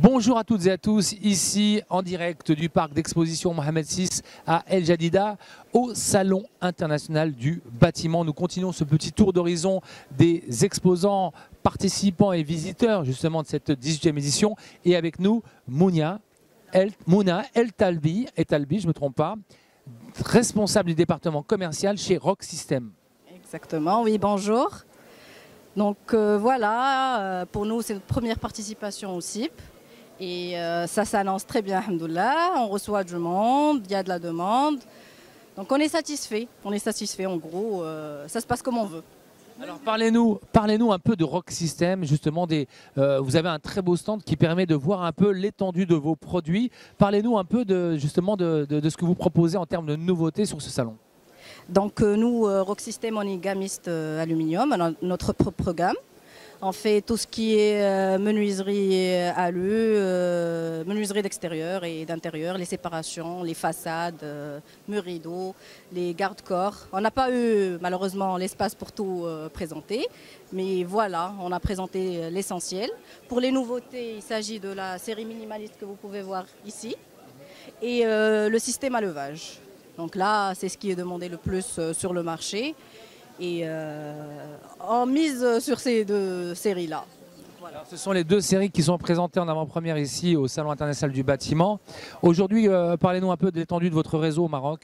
Bonjour à toutes et à tous, ici en direct du parc d'exposition Mohamed VI à El Jadida, au Salon international du bâtiment. Nous continuons ce petit tour d'horizon des exposants, participants et visiteurs justement de cette 18e édition. Et avec nous, Mouna El Talbi, je ne me trompe pas, responsable du département commercial chez Rock System. Exactement, oui, bonjour. Donc voilà, pour nous c'est notre première participation au CIP et ça s'annonce très bien, alhamdoulilah. On reçoit du monde, il y a de la demande, donc on est satisfait en gros, ça se passe comme on veut. Alors parlez-nous un peu de Rock System, justement, vous avez un très beau stand qui permet de voir un peu l'étendue de vos produits. Parlez-nous un peu de ce que vous proposez en termes de nouveautés sur ce salon. Donc nous, Rock System, on est gamiste aluminium, on a notre propre gamme. On fait tout ce qui est menuiserie alu, menuiserie d'extérieur et d'intérieur, les séparations, les façades, murs rideaux, les garde-corps. On n'a pas eu malheureusement l'espace pour tout présenter, mais voilà, on a présenté l'essentiel. Pour les nouveautés, il s'agit de la série minimaliste que vous pouvez voir ici et le système à levage. Donc là, c'est ce qui est demandé le plus sur le marché. Et on mise sur ces deux séries-là. Voilà. Ce sont les deux séries qui sont présentées en avant-première ici au Salon international du bâtiment. Aujourd'hui, parlez-nous un peu de l'étendue de votre réseau au Maroc.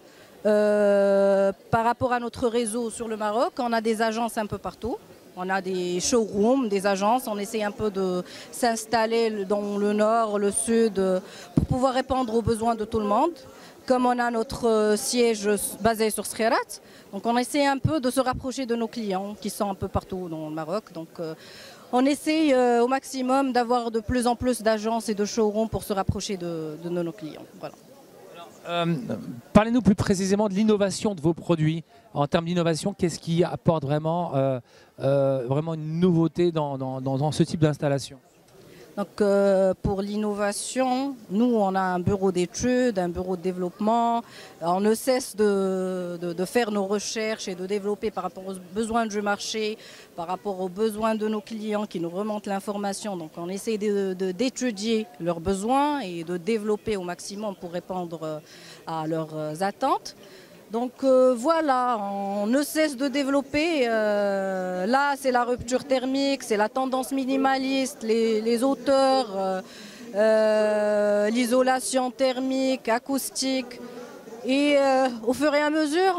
Par rapport à notre réseau sur le Maroc, on a des agences un peu partout. On a des showrooms, des agences. On essaie un peu de s'installer dans le nord, le sud, pour pouvoir répondre aux besoins de tout le monde. Comme on a notre siège basé sur Skhirat, donc on essaie un peu de se rapprocher de nos clients qui sont un peu partout dans le Maroc. Donc on essaie au maximum d'avoir de plus en plus d'agences et de showrooms pour se rapprocher de nos clients. Voilà. Parlez-nous plus précisément de l'innovation de vos produits. En termes d'innovation, qu'est-ce qui apporte vraiment une nouveauté dans ce type d'installation ? Donc pour l'innovation, nous on a un bureau d'études, un bureau de développement. On ne cesse de faire nos recherches et de développer par rapport aux besoins du marché, par rapport aux besoins de nos clients qui nous remontent l'information. Donc on essaie d'étudier leurs besoins et de développer au maximum pour répondre à leurs attentes. Donc voilà, on ne cesse de développer. Là, c'est la rupture thermique, c'est la tendance minimaliste, les hauteurs, l'isolation thermique, acoustique. Et au fur et à mesure,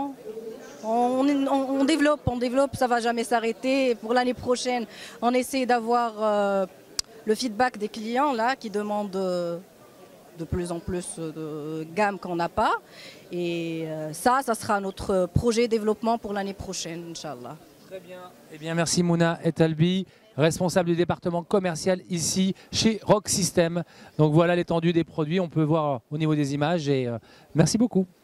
on développe, ça ne va jamais s'arrêter. Pour l'année prochaine, on essaie d'avoir le feedback des clients là, qui demandent de plus en plus de gamme qu'on n'a pas. Et ça sera notre projet développement pour l'année prochaine, Inch'Allah. Très bien. Eh bien, merci Mouna El Talbi, responsable du département commercial ici chez Rock System. Donc voilà l'étendue des produits, on peut voir au niveau des images et merci beaucoup.